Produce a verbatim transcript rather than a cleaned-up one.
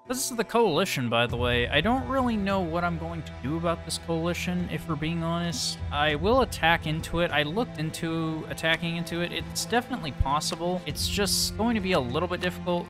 This is the coalition, by the way. I don't really know what I'm going to do about this coalition, if we're being honest. I will attack into it. I looked into attacking into it. It's definitely possible. It's just going to be a little bit difficult